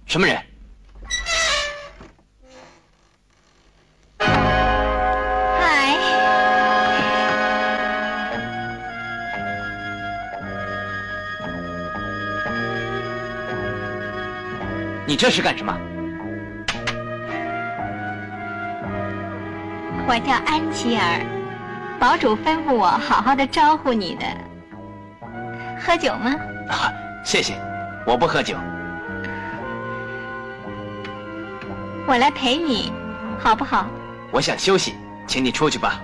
什么人？ 嗨， 你这是干什么？ 我叫安琪儿，堡主吩咐我好好的招呼你的。喝酒吗？ 啊，谢谢，我不喝酒。 我来陪你，好不好？ 我想休息，请你出去吧。